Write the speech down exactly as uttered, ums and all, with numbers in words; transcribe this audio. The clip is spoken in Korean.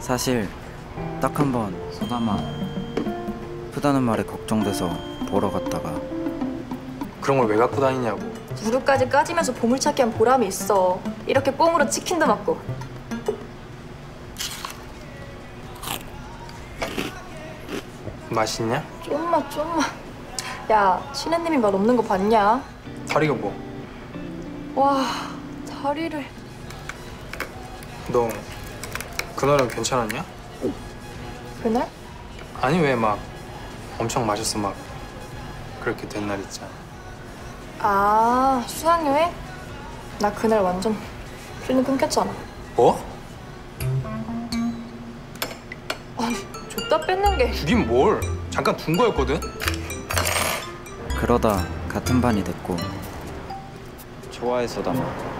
사실 딱 한 번 소담아 아프다는 말에 걱정돼서 보러 갔다가. 그런 걸 왜 갖고 다니냐고. 무릎까지 까지면서 보물찾기 한 보람이 있어. 이렇게 뽕으로 치킨도 먹고. 맛있냐? 좀만 좀만. 야, 신혜님이 맛 없는 거 봤냐? 다리가 뭐? 와, 다리를. 너 그날은 괜찮았냐? 그날? 아니 왜 막 엄청 마셨어 막 그렇게 된 날 있잖아. 아, 수학여행? 나 그날 완전 필름 끊겼잖아. 뭐? 아니, 줬다 뺏는 게. 주긴 뭘? 잠깐 둔 거였거든? 그러다 같은 반이 됐고 좋아해 소담아.